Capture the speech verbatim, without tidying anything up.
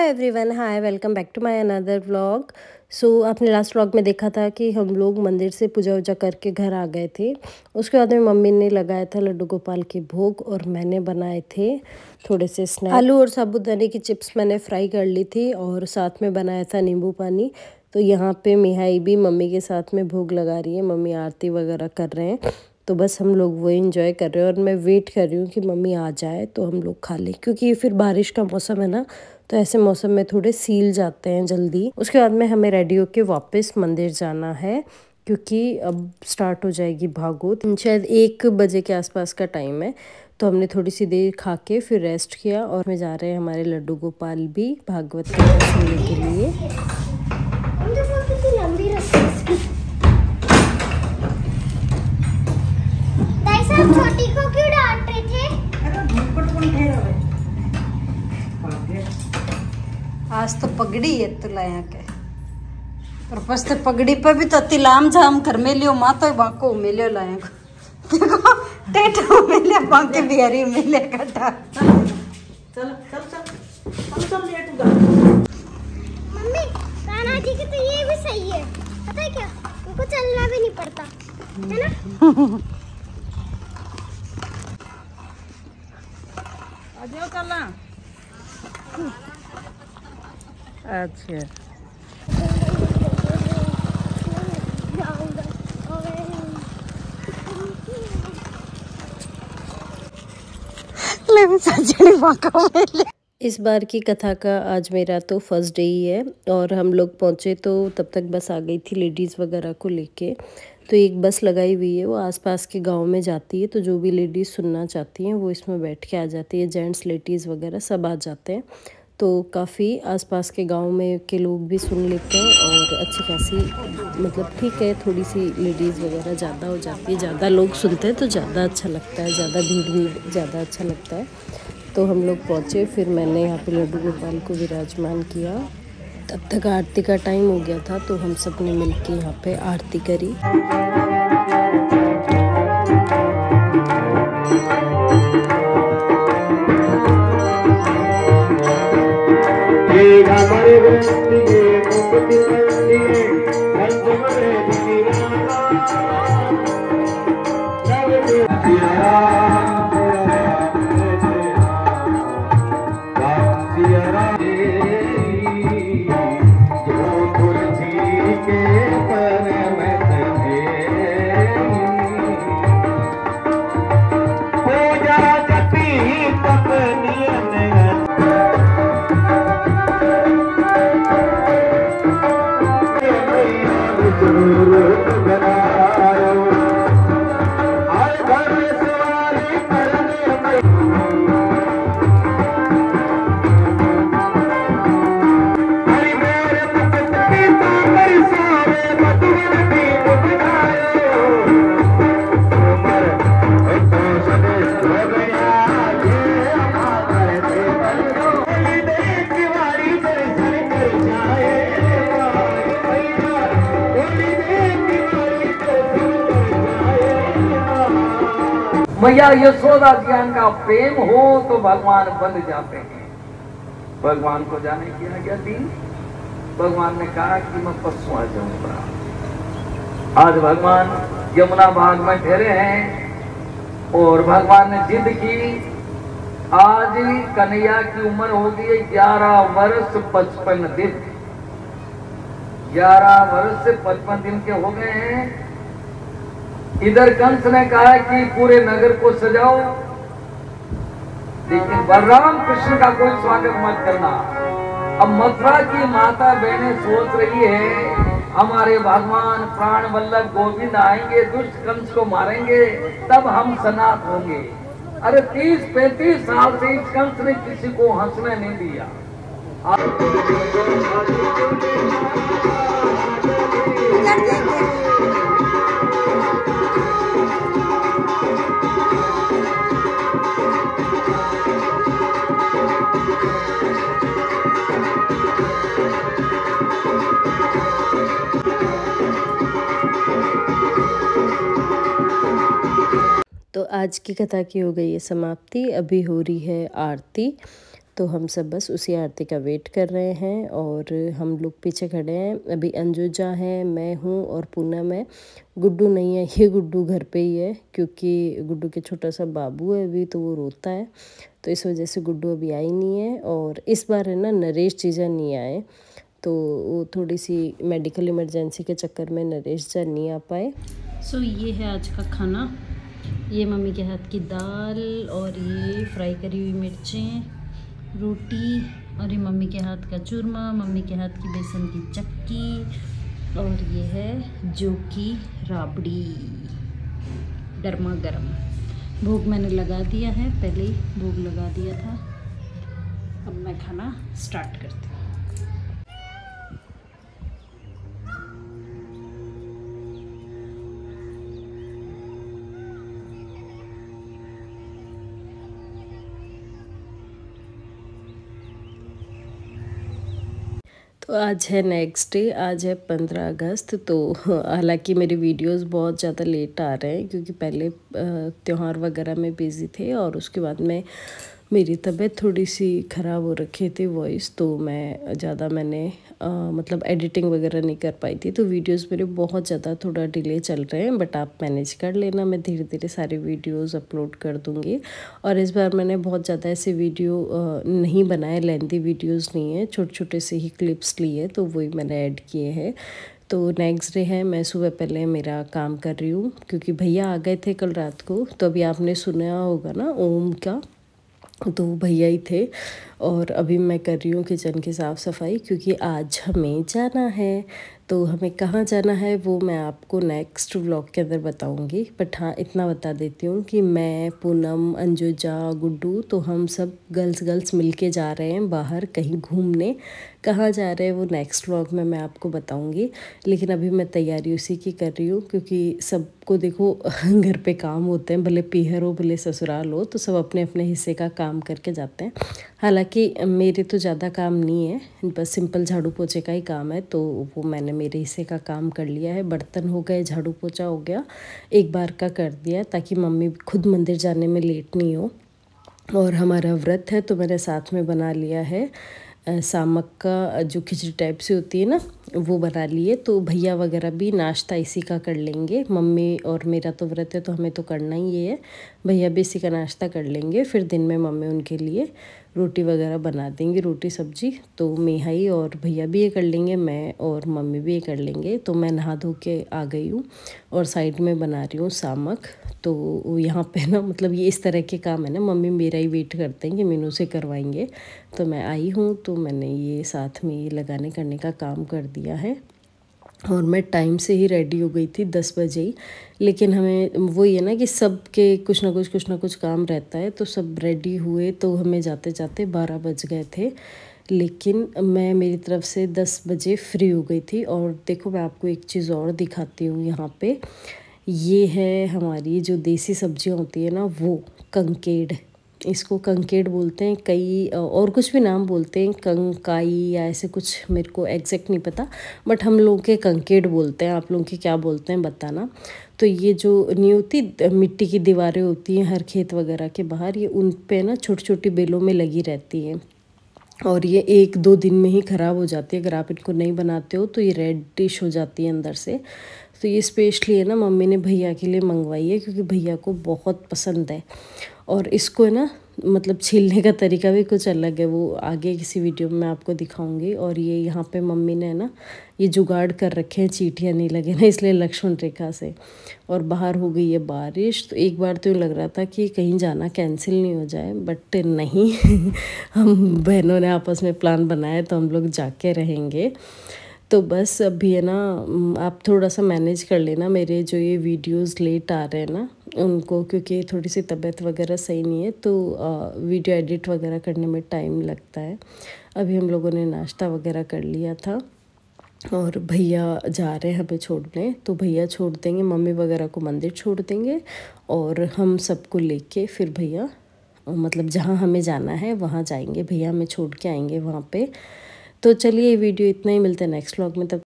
Everyone, hi, welcome back to my another vlog. So आपने last vlog में देखा था कि हम लोग मंदिर से पूजा वूजा करके घर आ गए थे। उसके बाद में मम्मी ने लगाया था लड्डू गोपाल के भोग और मैंने बनाए थे थोड़े से स्नैक्स। आलू और साबूदाने की चिप्स मैंने फ्राई कर ली थी और साथ में बनाया था नींबू पानी। तो यहाँ पे मिहाई भी मम्मी के साथ में भोग लगा रही है, मम्मी आरती वगैरह कर रहे हैं। तो बस हम लोग वो एंजॉय कर रहे हैं और मैं वेट कर रही हूँ कि मम्मी आ जाए तो हम लोग खा लें, क्योंकि फिर बारिश का मौसम है ना, तो ऐसे मौसम में थोड़े सील जाते हैं जल्दी। उसके बाद में हमें रेडी होके वापस मंदिर जाना है, क्योंकि अब स्टार्ट हो जाएगी भागवत। शायद एक बजे के आसपास का टाइम है। तो हमने थोड़ी सी देर खा के फिर रेस्ट किया और में जा रहे हैं हमारे लड्डू गोपाल भी भागवत का सुनने के लिए। छोटी को क्यों डांट रहे थे? आज तो पगड़ी है तुला यहाँ के पर पस्ते पगड़ी पर भी तो तिलाम झाम कर मेलियो माँ तो बाको मेलियो लाया को देखो टेटो मेले बाके बिहारी मेले कटा। चल चल चल चल चल लेट होगा। मम्मी राणा जी की तो ये भी सही है, पता है क्या, उनको चलना भी नहीं पड़ता है ना। आजो चलना। अच्छा इस बार की कथा का आज मेरा तो फर्स्ट डे ही है और हम लोग पहुँचे तो तब तक बस आ गई थी लेडीज़ वगैरह को लेके। तो एक बस लगाई हुई है, वो आसपास के गांव में जाती है, तो जो भी लेडीज़ सुनना चाहती हैं वो इसमें बैठ के आ जाती है। जेंट्स लेडीज़ वगैरह सब आ जाते हैं, तो काफ़ी आसपास के गांव में के लोग भी सुन लेते हैं और अच्छी खासी मतलब ठीक है, थोड़ी सी लेडीज़ वगैरह ज़्यादा हो जाती है, ज़्यादा लोग सुनते हैं तो ज़्यादा अच्छा लगता है, ज़्यादा भीड़ भी ज़्यादा अच्छा लगता है। तो हम लोग पहुँचे, फिर मैंने यहाँ पे लड्डू गोपाल को विराजमान किया। तब तक आरती का टाइम हो गया था, तो हम सब ने मिल के यहाँ पे आरती करी। मैया यशोदा ज्ञान का प्रेम हो तो भगवान बन जाते हैं। भगवान को जाने की आज्ञा दी, भगवान ने कहा कि मैं परसों आ जाऊंगा। आज भगवान यमुना बाग में ठहरे हैं और भगवान ने जिद की, आज कन्हैया की उम्र हो गई ग्यारह वर्ष पचपन दिन। ग्यारह वर्ष से पचपन दिन के हो गए हैं। इधर कंस ने कहा कि पूरे नगर को सजाओ, लेकिन बलराम कृष्ण का कोई स्वागत मत करना। अब मथुरा की माता बहनें सोच रही है हमारे भगवान प्राण वल्लभ गोविंद आएंगे, दुष्ट कंस को मारेंगे, तब हम सनात होंगे। अरे तीस पैंतीस साल से इस कंस ने किसी को हंसने नहीं दिया। तो आज की कथा की हो गई है समाप्ति। अभी हो रही है आरती। तो हम सब बस उसी आरती का वेट कर रहे हैं और हम लोग पीछे खड़े हैं। अभी अंजुजा है, मैं हूँ और पूनम है। गुड्डू नहीं है, ये गुड्डू घर पे ही है क्योंकि गुड्डू के छोटा सा बाबू है अभी, तो वो रोता है, तो इस वजह से गुड्डू अभी आई नहीं है। और इस बार है ना नरेश जीजा नहीं आए, तो वो थोड़ी सी मेडिकल इमरजेंसी के चक्कर में नरेश जी नहीं आ पाए। सो so, ये है आज का खाना। ये मम्मी के हाथ की दाल और ये फ्राई करी हुई मिर्चें, रोटी, और ये मम्मी के हाथ का चूरमा, मम्मी के हाथ की बेसन की चक्की, और ये है जो कि राबड़ी गर्मा गर्म। भोग मैंने लगा दिया है, पहले ही भोग लगा दिया था। अब मैं खाना स्टार्ट करती हूँ। तो आज है नेक्स्ट डे, आज है पंद्रह अगस्त। तो हालांकि मेरे वीडियोस बहुत ज़्यादा लेट आ रहे हैं क्योंकि पहले त्यौहार वगैरह में बिज़ी थे और उसके बाद में मेरी तबीयत थोड़ी सी ख़राब हो रखी थी, वॉइस, तो मैं ज़्यादा मैंने आ, मतलब एडिटिंग वगैरह नहीं कर पाई थी। तो वीडियोस मेरे बहुत ज़्यादा थोड़ा डिले चल रहे हैं, बट आप मैनेज कर लेना, मैं धीरे धीरे सारे वीडियोस अपलोड कर दूँगी। और इस बार मैंने बहुत ज़्यादा ऐसे वीडियो आ, नहीं बनाए, लेंथी वीडियोज़ नहीं है, छोटे छोटे से ही क्लिप्स लिए, तो वही मैंने ऐड किए हैं। तो नेक्स्ट डे है, मैं सुबह पहले मेरा काम कर रही हूँ क्योंकि भैया आ गए थे कल रात को। तो अभी आपने सुना होगा ना ओम का, तो भैया ही थे। और अभी मैं कर रही हूँ किचन की साफ़ सफाई क्योंकि आज हमें जाना है। तो हमें कहाँ जाना है वो मैं आपको नेक्स्ट व्लॉग के अंदर बताऊँगी, बट हाँ इतना बता देती हूँ कि मैं, पूनम, अंजुजा, गुड्डू, तो हम सब गर्ल्स गर्ल्स मिलके जा रहे हैं बाहर कहीं घूमने। कहाँ जा रहे हैं वो नेक्स्ट व्लॉग में मैं आपको बताऊँगी, लेकिन अभी मैं तैयारी उसी की कर रही हूँ क्योंकि सबको देखो घर पे काम होते हैं, भले पीहर हो भले ससुराल हो, तो सब अपने अपने हिस्से का काम करके जाते हैं। हालांकि मेरे तो ज़्यादा काम नहीं है, बस सिंपल झाड़ू पोछे का ही काम है, तो वो मैंने मेरे हिस्से का काम कर लिया है। बर्तन हो गए, झाड़ू पोछा हो गया, एक बार का कर दिया ताकि मम्मी खुद मंदिर जाने में लेट नहीं हो। और हमारा व्रत है तो मैंने साथ में बना लिया है सामक का जो खिचड़ी टाइप से होती है ना, वो बना लिए। तो भैया वगैरह भी नाश्ता इसी का कर लेंगे, मम्मी और मेरा तो व्रत है तो हमें तो करना ही ये है, भैया भी इसी का नाश्ता कर लेंगे। फिर दिन में मम्मी उनके लिए रोटी वगैरह बना देंगी, रोटी सब्जी, तो मेहाई और भैया भी ये कर लेंगे, मैं और मम्मी भी ये कर लेंगे। तो मैं नहा धो के आ गई हूँ और साइड में बना रही हूँ सामक। तो यहाँ पे ना मतलब ये इस तरह के काम है ना, मम्मी मेरा ही वेट करते हैं कि मीनू से करवाएंगे, तो मैं आई हूँ तो मैंने ये साथ में ये लगाने करने का काम कर दिया है। और मैं टाइम से ही रेडी हो गई थी, दस बजे ही, लेकिन हमें वही है ना कि सब के कुछ ना कुछ कुछ ना कुछ काम रहता है, तो सब रेडी हुए तो हमें जाते जाते बारह बज गए थे। लेकिन मैं मेरी तरफ से दस बजे फ्री हो गई थी। और देखो मैं आपको एक चीज़ और दिखाती हूँ, यहाँ पे ये है हमारी जो देसी सब्जियाँ होती है ना, वो कंकेड़, इसको कंकेड़ बोलते हैं, कई और कुछ भी नाम बोलते हैं, कंकाई या ऐसे कुछ, मेरे को एग्जैक्ट नहीं पता, बट हम लोग के कंकेड़ बोलते हैं। आप लोगों के क्या बोलते हैं बताना। तो ये जो नहीं होती मिट्टी की दीवारें होती हैं हर खेत वगैरह के बाहर, ये उन पे ना छोटी छोटी बेलों में लगी रहती हैं और ये एक दो दिन में ही ख़राब हो जाती है। अगर आप इनको नहीं बनाते हो तो ये रेडिश हो जाती है अंदर से। तो ये स्पेशली है ना मम्मी ने भैया के लिए मंगवाई है क्योंकि भैया को बहुत पसंद है। और इसको है ना मतलब छीलने का तरीका भी कुछ अलग है, वो आगे किसी वीडियो में मैं आपको दिखाऊंगी। और ये यहाँ पे मम्मी ने ना ये जुगाड़ कर रखे हैं, चींटियाँ नहीं लगे ना, इसलिए लक्ष्मण रेखा से। और बाहर हो गई है बारिश, तो एक बार तो लग रहा था कि कहीं जाना कैंसिल नहीं हो जाए, बट नहीं हम बहनों ने आपस में प्लान बनाया तो हम लोग जाके रहेंगे। तो बस अभी है ना आप थोड़ा सा मैनेज कर लेना मेरे जो ये वीडियोस लेट आ रहे हैं ना उनको, क्योंकि थोड़ी सी तबीयत वगैरह सही नहीं है, तो आ, वीडियो एडिट वगैरह करने में टाइम लगता है। अभी हम लोगों ने नाश्ता वगैरह कर लिया था और भैया जा रहे हैं हमें छोड़ने, तो भैया छोड़ देंगे, मम्मी वगैरह को मंदिर छोड़ देंगे और हम सबको लेके फिर भैया मतलब जहाँ हमें जाना है वहाँ जाएंगे, भैया हमें छोड़ के आएंगे वहाँ पे। तो चलिए ये वीडियो इतना ही, मिलते हैं नेक्स्ट व्लॉग में, तब